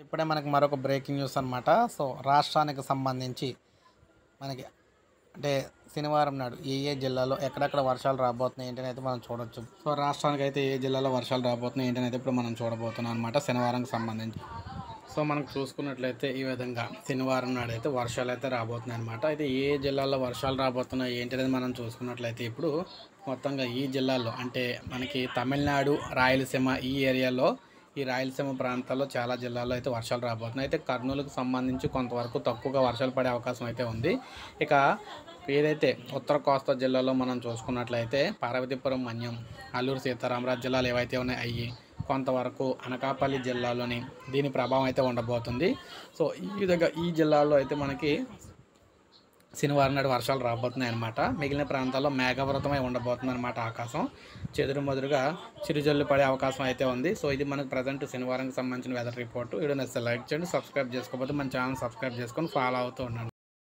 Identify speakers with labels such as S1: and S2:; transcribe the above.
S1: ఇప్పుడే మనకి మరొక బ్రేకింగ్ న్యూస్ అనమాట. సో, రాష్ట్రానికి సంబంధించి మనకి అంటే శనివారం నాడు ఏ జిల్లాలో ఎక్కడెక్కడ వర్షాలు రాబోతున్నాయి ఏంటనైతే మనం చూడొచ్చు. సో, రాష్ట్రానికైతే ఏ జిల్లాలో వర్షాలు రాబోతున్నాయి ఏంటనైతే ఇప్పుడు మనం చూడబోతున్నాం అనమాట శనివారంకి సంబంధించి. సో, మనం చూసుకున్నట్లయితే ఈ విధంగా శనివారం నాడైతే వర్షాలైతే రాబోతున్నాయి అనమాట. అయితే ఏ జిల్లాల్లో వర్షాలు రాబోతున్నాయి ఏంటనేది మనం చూసుకున్నట్లయితే ఇప్పుడు మొత్తంగా ఈ జిల్లాల్లో అంటే మనకి తమిళనాడు, రాయలసీమ ఈ ఏరియాలో ఈ రాయలసీమ ప్రాంతాల్లో చాలా జిల్లాల్లో అయితే వర్షాలు రాబోతున్నాయి. అయితే కర్నూలుకు సంబంధించి కొంతవరకు తక్కువగా వర్షాలు పడే అవకాశం అయితే ఉంది. ఇక ఏదైతే ఉత్తర కోస్తా జిల్లాలో మనం చూసుకున్నట్లయితే పార్వతీపురం, మన్యం, అల్లూరు సీతారామరాజు జిల్లాలు ఏవైతే ఉన్నాయో అవి కొంతవరకు అనకాపల్లి జిల్లాలోని దీని ప్రభావం అయితే ఉండబోతుంది. సో, ఈ విధంగా ఈ జిల్లాల్లో అయితే మనకి శనివారం నాడు వర్షాలు రాబోతున్నాయి అనమాట. మిగిలిన ప్రాంతాల్లో మేఘావృతమై ఉండబోతుంది అనమాట. ఆకాశం చెదురుమదురుగా చిరుజల్లు పడే అవకాశం అయితే ఉంది. సో, ఇది మనకు ప్రజెంట్ శనివారంకి సంబంధించిన వెదర్ రిపోర్టు. వీడియో నచ్చితే లైక్ చేయండి, సబ్స్క్రైబ్ చేసుకోకపోతే మన ఛానల్ సబ్స్క్రైబ్ చేసుకొని ఫాలో అవుతూ ఉండండి.